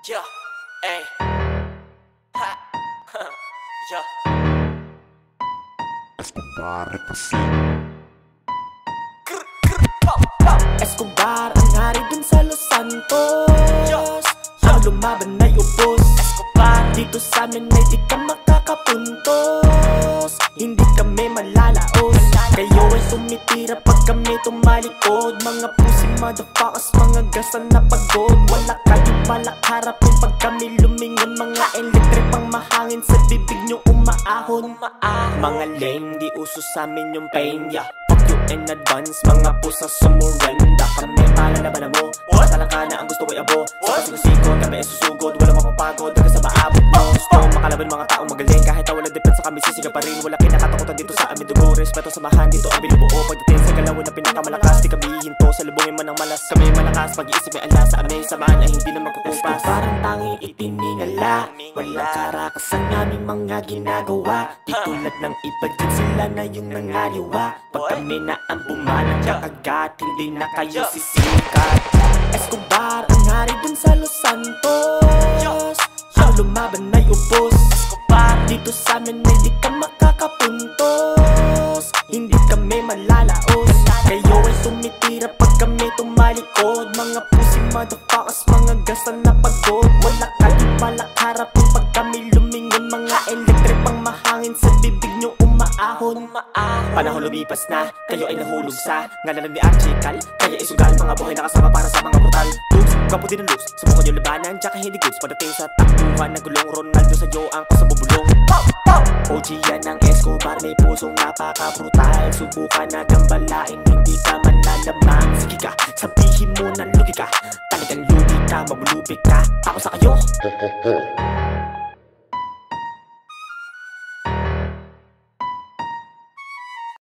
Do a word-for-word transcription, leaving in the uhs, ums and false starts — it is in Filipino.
Yeah, ay, ha, yeah. Escobar represent. Grr, grr, pop, pop. Escobar ang hari dun sa Los Santos. Ang lumaban ay ubos. Escobar, Dito sa amin ay di ka makakapuntos. Hindi kami malalaos. Kayo ay tumitira pag kami tumalikod. Mga pussy motherfuckers, mga gasan na pagod. Wala kayong balak harapin pag kami lumingon. Mga electric pang mahangin sa bibig nyo umaahon. Mga lame, di uso sa amin yung pain, yeah. Fuck you in advance, mga pusa sumurenda. Kami palalaban na mo, makasalang ka na ang gusto ko'y abo. Sa pasigasikot, kami ay susugod, walang mapapagod hanggang sa maabot mo. Gusto makalaban mga taong magaling, kahit na walang depensa kami sisiga pa rin. Wala kinakatakutan dito sa amin dugo, respeto samahan dito ang binubuo. Pagdating sa galawan na pinakamalakas, di kami hinto sa lubungin man ng malas. Kami malakas, pag-iisip may alas sa amin, samahan ay hindi na magkukupas. Parang tanging itiningala, walang karakas ang aming mga ginagawa. Di tulad ng iba dyan, sila na yung nangaliwa. Pag kami na ang bumanang kakagat, hindi na kayo sisikat. Escobar ang hari dun sa Los Santos. Ang lumaban ay ubos. Escobar, Dito sa amin ay di ka makakapuntos. Hindi kami malalaos. Kayo ay tumitira pag kami tumalikod. Mga pussy motherfuckers, mga gasan na pagod. Wala kayong balak harapin pag kami lumingon. Mga electric pang mahangin sa bibig nyo umaahon. Panahon lumipas na, kayo ay nahulog sa ngalanan ni Archie-Cal. Kaya isugal, mga buhay nakasama para sa mga brutal dudes. Gwapo din ang looks, subukan yung labanan, tsaka hindi goods. Pagdating sa takbuhan ng gulong, Ronaldo sa'yo ang pasabubulong. O G yan ang Escobar, may pusong napaka-brutal. Subukan na gambalain, hindi ka man lalamang. Sige ka, sabihin mo na lugi ka. Talagang lugi ka, mabulupik ka. Ako sa kayo.